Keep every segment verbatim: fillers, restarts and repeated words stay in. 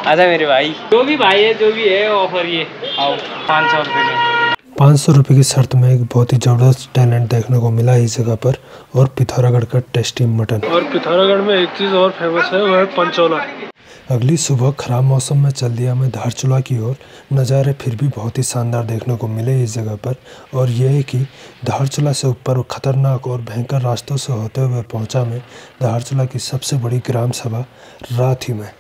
आजा मेरे भाई, जो भी भाई है जो भी है ऑफर ये आओ पाँच सौ रुपये में। पाँच सौ रुपये की शर्त में एक बहुत ही ज़बरदस्त टैलेंट देखने को मिला इस जगह पर, और पिथौरागढ़ का टेस्टी मटन। और पिथौरागढ़ में एक चीज़ और फेमस है, वो है पंचोला। अगली सुबह खराब मौसम में चल दिया मैं धारचूला की ओर। नज़ारे फिर भी बहुत ही शानदार देखने को मिले इस जगह पर, और यह है कि धारचूला से ऊपर खतरनाक और भयंकर रास्तों से होते हुए पहुंचा मैं धारचूला की सबसे बड़ी ग्राम सभा राथी में।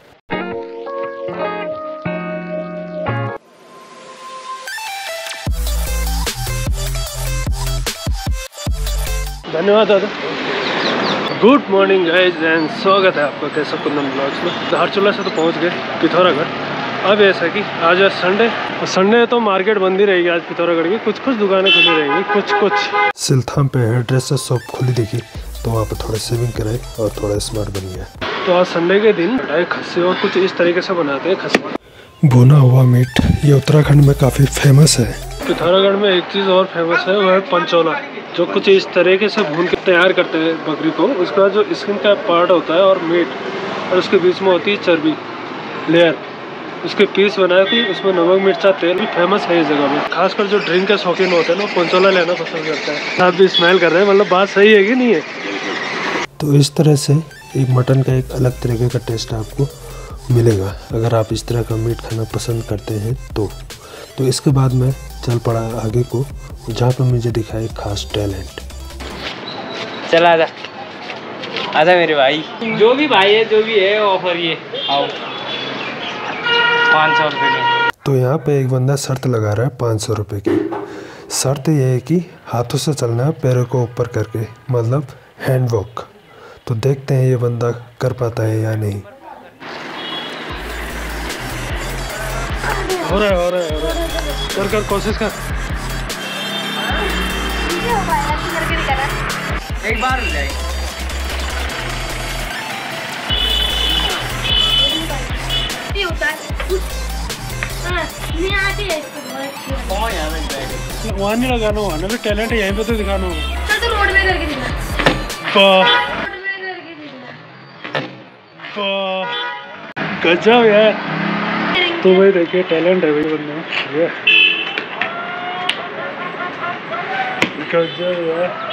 धन्यवाद दादा। गुड मॉर्निंग गाइस एंड स्वागत है आपका कैसा कुंदन ब्लॉग्स में। धारचूला से तो पहुंच गए पिथौरागढ़। अब ऐसा कि आज है संडे, और संडे तो मार्केट बंद ही रहेगी आज पिथौरागढ़ की। कुछ कुछ दुकानें खुली रहेंगी, कुछ कुछ। सिलथाम पे हेयर ड्रेसर शॉप खुली दिखी तो वहाँ पर थोड़ा सेविंग कराए और थोड़ा स्मार्ट बन गया। तो आज संडे के दिन खस्सी और कुछ इस तरीके से बनाते हैं खस्सी। भुना हुआ मीट ये उत्तराखंड में काफ़ी फेमस है। पिथौरागढ़ में एक चीज़ और फेमस है, वो है पंचोला, जो कुछ इस तरीके से भून के तैयार करते हैं बकरी को। उसका जो स्किन का पार्ट होता है और मीट, और उसके बीच में होती है चर्बी लेयर, उसके पीस बनाए थे। उसमें नमक मिर्चा तेल भी फेमस है इस जगह में। खासकर जो ड्रिंक के शौकीन होते हैं ना, पंचोला लेना पसंद करते हैं। आप भी स्मेल कर रहे हैं, मतलब बात सही है कि नहीं है। तो इस तरह से एक मटन का एक अलग तरीके का टेस्ट आपको मिलेगा अगर आप इस तरह का मीट खाना पसंद करते हैं तो। तो इसके बाद मैं चल पड़ा आगे को, जहाँ पर मुझे दिखा एक खास टैलेंट। चल आजा आजा मेरे भाई, जो भी भाई है जो भी है ऑफर ये आओ पाँच सौ रुपये में। तो यहाँ पे एक बंदा शर्त लगा रहा है पाँच सौ रुपये की। शर्त यह है कि हाथों से चलना है, पैरों को ऊपर करके, मतलब हैंड वॉक। तो देखते हैं ये बंदा कर पाता है या नहीं। हो रहा है हो रहा है हो रहा है। कर कर कोशिश कर। एक बार हो जाएगी। वहाँ नहीं लगाना, वहाँ ना भी टैलेंट है, यहीं पे तो दिखाना होगा। चल तो रोड में करके दिखा। रोड में करके दिखा। गजब है। तो भाई देखिए टैलेंट है भाई बंदे में, ये गजब है।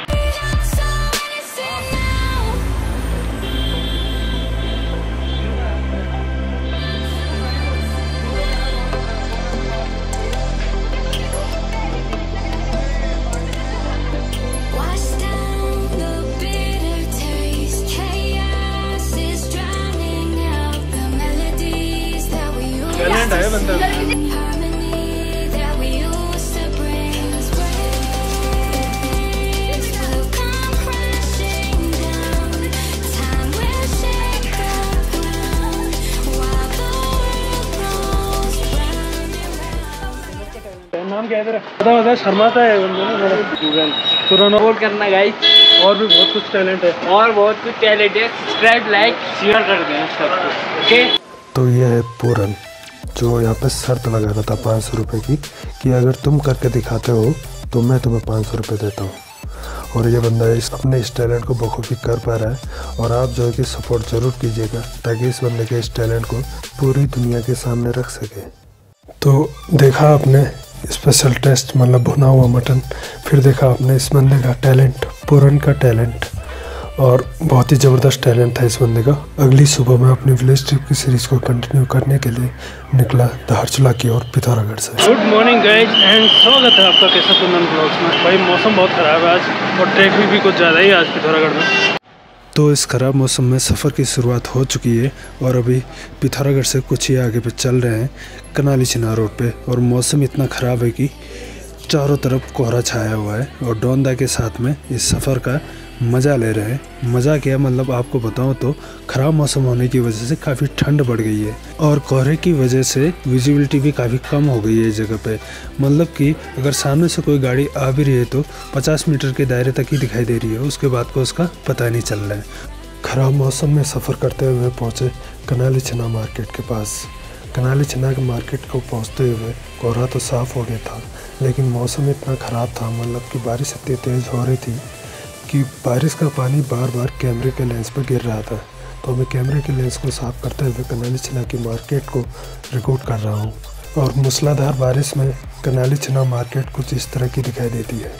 टैलेंट है बंदा। नाम क्या है तेरा? पता होता है, शर्माता है बंदा ना थोड़ा। गूगल पुराना सपोर्ट करना गाइस। और भी बहुत कुछ टैलेंट है, और बहुत कुछ टैलेंट है। सब्सक्राइब लाइक शेयर कर दें सबको, ओके। तो ये है पूरन, जो यहाँ पे शर्त लगा रहा था पाँच सौ रुपये की, कि अगर तुम करके दिखाते हो तो मैं तुम्हें पाँच सौ रुपये देता हूँ। और ये बंदा इस अपने इस टैलेंट को बखूबी कर पा रहा है, और आप जो है कि सपोर्ट ज़रूर कीजिएगा ताकि इस बंदे के इस टैलेंट को पूरी दुनिया के सामने रख सके। तो देखा आपने स्पेशल टेस्ट, मतलब भुना हुआ मटन। फिर देखा आपने इस बंदे का टैलेंट, पूरन का टैलेंट, और बहुत ही ज़बरदस्त टैलेंट था इस बंदे का। अगली सुबह मैं अपनी विलेज ट्रिप की सीरीज़ को कंटिन्यू करने के लिए निकला धारचूला की ओर पिथौरागढ़ से। गुड मॉर्निंग गाइस एंड स्वागत है आपका कैसा कुंदन ब्लॉग्स में। भाई मौसम बहुत ख़राब है आज, और ट्रैफिक भी कुछ ज़्यादा ही आज पिथौरागढ़ में। तो इस ख़राब मौसम में सफ़र की शुरुआत हो चुकी है, और अभी पिथौरागढ़ से कुछ ही आगे पे चल रहे हैं कनाली चिनार रोड पे। और मौसम इतना ख़राब है कि चारों तरफ कोहरा छाया हुआ है, और डोंदा के साथ में इस सफ़र का मज़ा ले रहे हैं। मज़ा क्या, मतलब आपको बताऊं तो ख़राब मौसम होने की वजह से काफ़ी ठंड बढ़ गई है, और कोहरे की वजह से विजिबिलिटी भी काफ़ी कम हो गई है इस जगह पे। मतलब कि अगर सामने से कोई गाड़ी आ भी रही है तो पचास मीटर के दायरे तक ही दिखाई दे रही है, उसके बाद को उसका पता नहीं चल रहा है। ख़राब मौसम में सफ़र करते हुए पहुँचे कनाली चना मार्केट के पास। कनाली चना के मार्केट को पहुँचते हुए कोहरा तो साफ़ हो गया था, लेकिन मौसम इतना ख़राब था, मतलब कि बारिश इतनी तेज़ हो रही थी कि बारिश का पानी बार बार कैमरे के लेंस पर गिर रहा था, तो मैं कैमरे के लेंस को साफ करते हुए कनाली छिना की मार्केट को रिकॉर्ड कर रहा हूँ। और मूसलाधार बारिश में कनाली छिना मार्केट कुछ इस तरह की दिखाई देती है।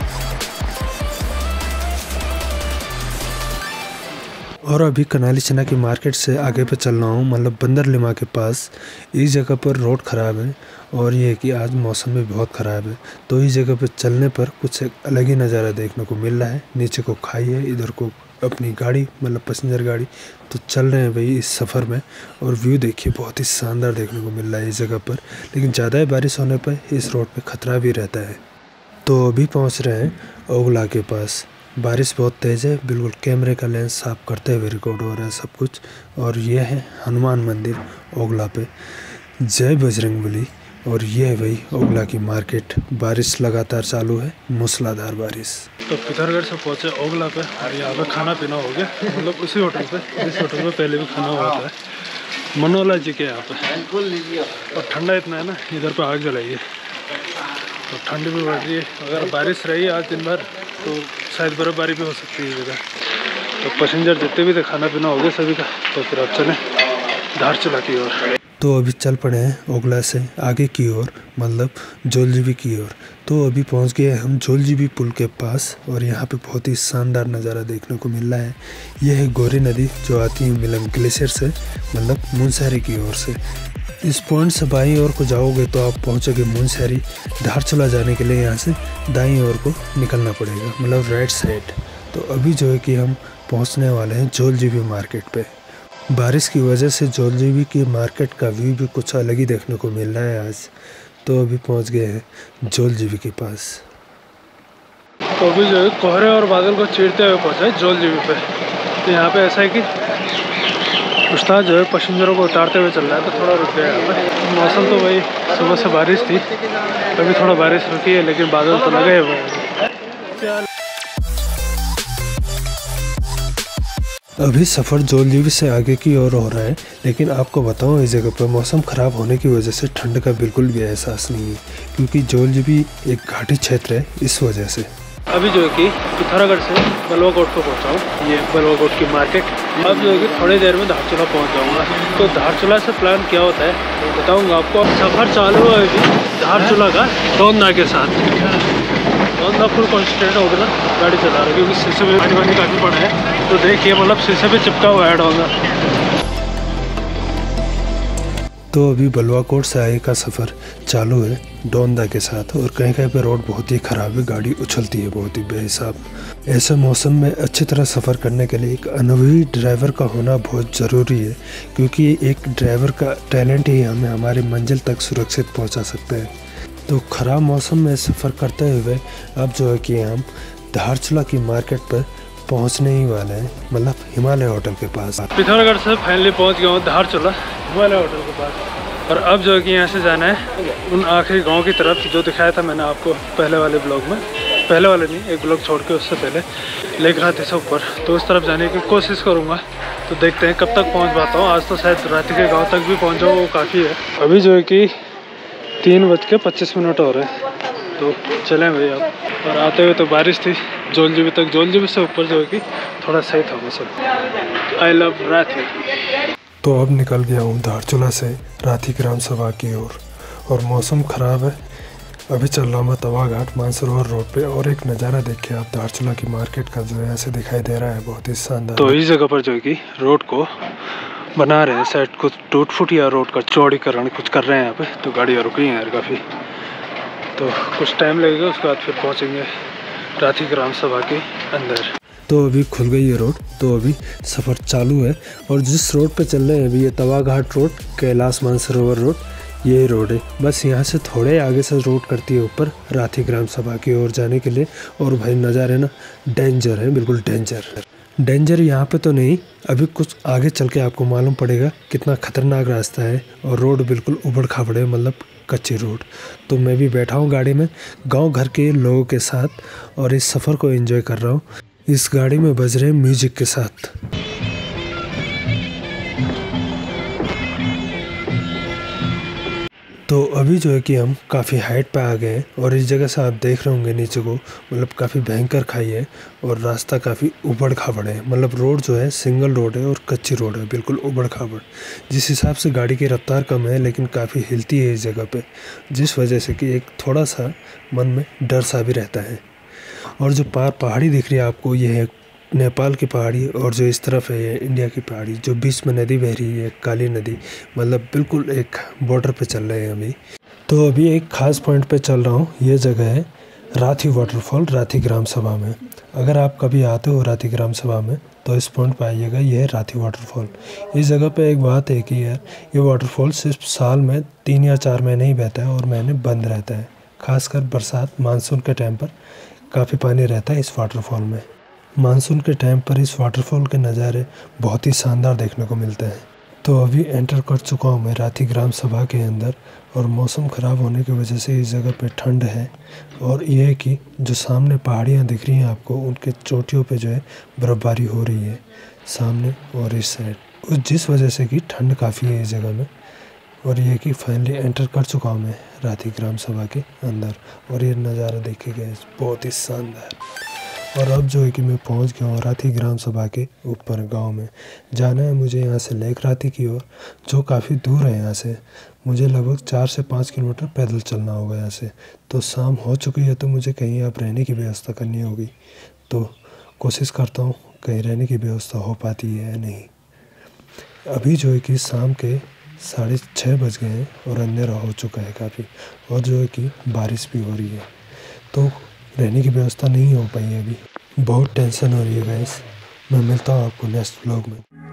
और अभी कनाली छिना की मार्केट से आगे पे चल रहा हूँ, मतलब बंदर लिमा के पास। इस जगह पर रोड ख़राब है और ये है कि आज मौसम भी बहुत ख़राब है, तो इस जगह पर चलने पर कुछ एक अलग ही नज़ारा देखने को मिल रहा है। नीचे को खाई है, इधर को अपनी गाड़ी मतलब पैसेंजर गाड़ी, तो चल रहे हैं भाई इस सफ़र में। और व्यू देखिए बहुत ही शानदार देखने को मिल रहा है इस जगह पर, लेकिन ज़्यादा बारिश होने पर इस रोड पे ख़तरा भी रहता है। तो अभी पहुंच रहे हैं ओगला के पास। बारिश बहुत तेज़ है, बिल्कुल कैमरे का लेंस साफ करते हुए रिकॉर्ड हो रहा है सब कुछ। और ये है हनुमान मंदिर ओगला पे। जय बजरंगबली। और ये है भाई ओगला की मार्केट। बारिश लगातार चालू है, मूसलाधार बारिश। तो पिथौरागढ़ से पहुंचे ओगला पे और यहाँ पे खाना पीना हो गया, मतलब उसी होटल पे। इस होटल में पहले भी खाना हुआ था, मनोला जी के यहाँ पे। और ठंडा इतना है ना, इधर पे आग जलाइए तो ठंडी भी बढ़ रही है। अगर बारिश रही आज दिन भर तो शायद बर्फबारी भी हो सकती है इधर। तो पैसेंजर जितने भी थे खाना पीना हो गया सभी का। तो फिर अब चलें धारचूला की ओर। तो अभी चल पड़े हैं ओगला से आगे की ओर, मतलब जोलजीबी की ओर। तो अभी पहुंच गए हम जोलजीबी पुल के पास और यहाँ पे बहुत ही शानदार नज़ारा देखने को मिल रहा है। यह है गोरी नदी जो आती है मिलम ग्लेशियर से, मतलब मुनस्यारी की ओर से। इस पॉइंट से बाईं ओर को जाओगे तो आप पहुँचोगे मुनस्यारी। धारचूला जाने के लिए यहाँ से दाईं ओर को निकलना पड़ेगा, मतलब राइट साइड। तो अभी जो है कि हम पहुँचने वाले हैं जोलजीबी मार्केट पे। बारिश की वजह से जोलजीबी की मार्केट का व्यू भी कुछ अलग ही देखने को मिल रहा है आज। तो अभी पहुंच गए हैं जोलजीबी के पास। तो अभी जो है कोहरे और बादल को चीरते हुए पहुंचे जोलजीबी पे। तो यहाँ पे ऐसा है कि उस्ताद जो है पैसेंजरों को उतारते हुए चल रहा है, तो थोड़ा रुक गया यहाँ पे। मौसम तो भाई सुबह से बारिश थी, अभी थोड़ा बारिश रुकी है, लेकिन बादल तो लगे हुए हैं। अभी सफ़र जोलजीबी से आगे की ओर हो रहा है, लेकिन आपको बताऊं इस जगह पर मौसम ख़राब होने की वजह से ठंड का बिल्कुल भी एहसास नहीं है, क्योंकि जोलजीबी एक घाटी क्षेत्र है इस वजह से। अभी जो है कि पिथौरागढ़ से बलवाकोट को पहुंचा हूँ, ये बलवाकोट की मार्केट। अब जो है कि थोड़ी देर में धारचूला पहुंच जाऊँगा। तो धारचूला से प्लान क्या होता है बताऊँगा आपको। सफ़र चालू है अभी धारचूला का डोंदा के साथ। डोंदा फुल कॉन्सेंट्रेट हो गया ना गाड़ी चला रहा है, क्योंकि शीशे में गाड़ी वाड़ी काफ़ी बड़ा है। तो देखिए मतलब शीशे पे चिपका हुआ है डोंदा। तो अभी बलवाकोट से आगे का सफ़र चालू है डोंदा के साथ। और कहीं कहीं पे रोड बहुत ही ख़राब है, गाड़ी उछलती है बहुत ही बेहिसाब। ऐसे मौसम में अच्छी तरह सफ़र करने के लिए एक अनुभवी ड्राइवर का होना बहुत ज़रूरी है, क्योंकि एक ड्राइवर का टैलेंट ही हमें हमारी मंजिल तक सुरक्षित पहुंचा सकते हैं। तो ख़राब मौसम में सफ़र करते हुए अब जो है कि हम धारचूला की मार्केट पर पहुंचने ही वाले हैं, मतलब हिमालय होटल के पास। पिथौरागढ़ से फाइनली पहुंच गया हूँ धारचूला हिमालय होटल के पास। और अब जो है कि यहाँ से जाना है उन आखिरी गांव की तरफ जो दिखाया था मैंने आपको पहले वाले ब्लॉग में। पहले वाले नहीं, एक ब्लॉग छोड़ के उससे पहले लेक राती से ऊपर। तो उस तरफ जाने की कोशिश करूँगा, तो देखते हैं कब तक पहुँच पाता हूँ। आज तो शायद राती के गाँव तक भी पहुँच जाऊँ, वो काफ़ी है। अभी जो है कि तीन बज के पच्चीस मिनट हो रहे हैं, तो चलें भाई अब। और आते हुए तो बारिश थी जोलजीबी तक। जोलजीबी से ऊपर जो है कि थोड़ा सही था मौसम। I love Rathi. तो अब निकल गया हूँ धारचूला से राठी ग्राम सभा की ओर। और, और मौसम ख़राब है। अभी चल रहा मैं तवा घाट मानसरोवर रोड पे। और एक नज़ारा देखिए आप धारचूला की मार्केट का, जो है ऐसे दिखाई दे रहा है, बहुत ही शानदार। तो इस जगह पर जो है कि रोड को बना रहे हैं, शायद कुछ टूट फूट या रोड का चौड़ीकरण कुछ कर रहे हैं यहाँ पे। तो गाड़ियाँ रुकी हैं यार काफ़ी, तो कुछ टाइम लगेगा, उसके बाद फिर पहुँचेंगे राठी ग्राम सभा के अंदर। तो अभी खुल गई है रोड, तो अभी सफ़र चालू है। और जिस रोड पे चल रहे हैं अभी, ये तवा घाट रोड, कैलाश मानसरोवर रोड, ये रोड है। बस यहाँ से थोड़े आगे से रोड करती है ऊपर राठी ग्राम सभा की ओर जाने के लिए। और भाई नज़ारे ना डेंजर है, बिल्कुल डेंजर। डेंजर यहाँ पे तो नहीं, अभी कुछ आगे चल के आपको मालूम पड़ेगा कितना खतरनाक रास्ता है। और रोड बिल्कुल उबड़ खाबड़ है, मतलब कच्ची रोड। तो मैं भी बैठा हूँ गाड़ी में गांव घर के लोगों के साथ और इस सफ़र को एंजॉय कर रहा हूँ। इस गाड़ी में बज रहे म्यूजिक के साथ। तो अभी जो है कि हम काफ़ी हाइट पे आ गए हैं और इस जगह से आप देख रहे होंगे नीचे को, मतलब काफ़ी भयंकर खाई है और रास्ता काफ़ी उबड़ खाबड़ है। मतलब रोड जो है सिंगल रोड है और कच्ची रोड है, बिल्कुल उबड़ खाबड़। जिस हिसाब से गाड़ी की रफ्तार कम है लेकिन काफ़ी हिलती है इस जगह पे, जिस वजह से कि एक थोड़ा सा मन में डर सा भी रहता है। और जो पार पहाड़ी दिख रही है आपको, ये है नेपाल की पहाड़ी, और जो इस तरफ है ये इंडिया की पहाड़ी। जो बीच में नदी बह रही है काली नदी, मतलब बिल्कुल एक बॉर्डर पे चल रहे हैं अभी। तो अभी एक ख़ास पॉइंट पे चल रहा हूँ। ये जगह है राथी वाटरफॉल, राथी ग्राम सभा में। अगर आप कभी आते हो राथी ग्राम सभा में तो इस पॉइंट पे आइएगा, ये है राथी वाटरफॉल। इस जगह पे एक बात है कि यार ये वाटरफॉल सिर्फ साल में तीन या चार महीने ही बहता है और महीने बंद रहता है। खासकर बरसात मानसून के टाइम पर काफ़ी पानी रहता है इस वाटरफॉल में। मानसून के टाइम पर इस वाटरफॉल के नज़ारे बहुत ही शानदार देखने को मिलते हैं। तो अभी एंटर कर चुका हूँ मैं राथी ग्राम सभा के अंदर, और मौसम ख़राब होने की वजह से इस जगह पे ठंड है। और ये है कि जो सामने पहाड़ियाँ दिख रही हैं आपको, उनके चोटियों पे जो है बर्फ़बारी हो रही है सामने और इस साइड, जिस वजह से कि ठंड काफ़ी है इस जगह में। और ये कि फाइनली एंटर कर चुका हूँ मैं राथी ग्राम सभा के अंदर, और ये नज़ारा देखिएगा बहुत ही शानदार। और अब जो है कि मैं पहुंच गया हूँ राथी ग्राम सभा के ऊपर गांव में। जाना है मुझे यहाँ से लेक राथी की ओर, जो काफ़ी दूर है यहाँ से। मुझे लगभग चार से पाँच किलोमीटर पैदल चलना होगा यहाँ से। तो शाम हो चुकी है तो मुझे कहीं आप रहने की व्यवस्था करनी होगी। तो कोशिश करता हूँ कहीं रहने की व्यवस्था हो पाती है या नहीं। अभी जो है कि शाम के साढ़े छः बज गए हैं और अंधेरा हो चुका है काफ़ी, और जो है कि बारिश भी हो रही है, तो रहने की व्यवस्था नहीं हो पाई है अभी। बहुत टेंशन हो रही है गाइस। मैं मिलता हूँ आपको नेक्स्ट व्लॉग में।